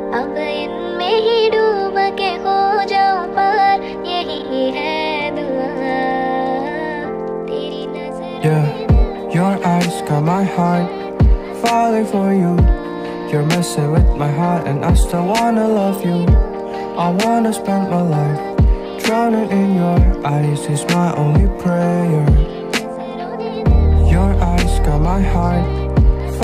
अब इनमें ही डूब के खो जाऊं पार, यही है दुआ तेरी नजर। Yeah, your eyes got my heart falling for you. You're messing with my heart and I still wanna love you. I wanna spend my life drowning in your eyes is my only prayer. Your eyes got my heart